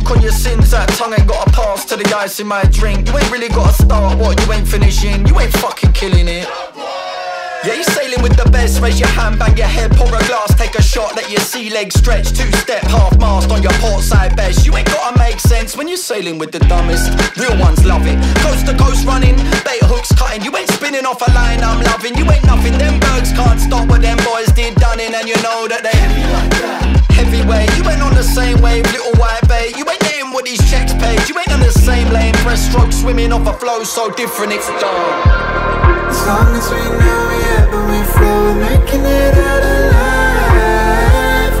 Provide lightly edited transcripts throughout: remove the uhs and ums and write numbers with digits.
choke on your sins, that tongue ain't got a pass to the ice in my drink. You ain't really got a start, what, you ain't finishing? You ain't fucking killing it. Yeah, you're sailing with the best. Raise your hand, bang your head, pour a glass, take a shot, let your sea legs stretch. Two-step, half-mast on your port side best. You ain't gotta make sense when you're sailing with the dumbest. Real ones love it, coast to coast running, bait hooks cutting. You ain't spinning off a line I'm loving. You ain't nothing, them bergs can't stop what them boys did done in. And you know that they heavy like that. Heavyweight, you ain't on the same wave, little white bait. You ain't getting what these checks paid. You ain't on the same lane, breaststroke swimming off a flow so different it's dark. As long as we know we ebb and we flow, we're making it out alive,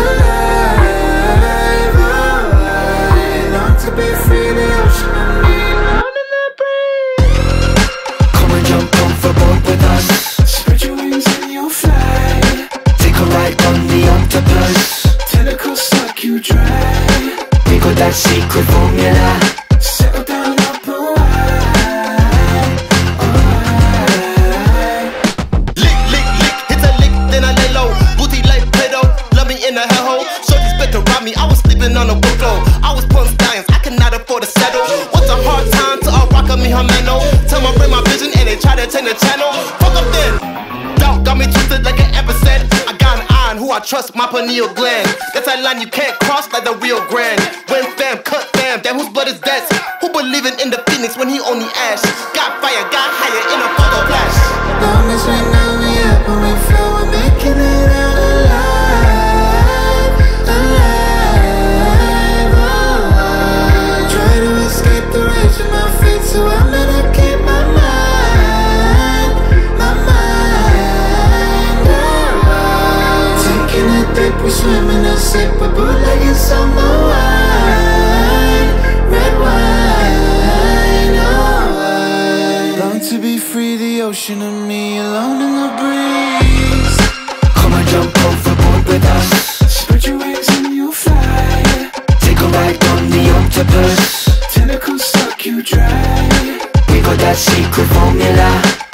alive, alive. Long to be free, the ocean and me, alone in the breeze. Come and jump on for board with us. Spread your wings and you'll fly. Take a ride on the octopus. Tentacles suck you dry. We got that secret formula. Settle down up a while. In a hellhole, shorties bet to rob me. I was sleeping on a workflow. I was pulling stallions, I cannot afford to settle. What's a hard time to rock on me, Hermano? Tell my brain my vision and they try to turn the channel. Fuck up then. Doubt got me twisted like an epicent. I got an eye on who I trust, my pineal gland. That's that line you can't cross like the Rio Grande. When fam, cut fam, damn whose blood is that? Who believing in the phoenix when he only ash? Got fire, got higher in a photo flash. Long as we know we up and we flow, we're making it out alive. So I'm gonna keep my mind alright. Taking a dip, we swim in a sip, a bootlegging's on the wine. Red wine, alright. Long to be free, the ocean and me, alone in the breeze. Come and jump overboard with us. Spread your wings and you'll fly. Take a ride on the octopus. Tentacles suck you dry. We got that secret formula.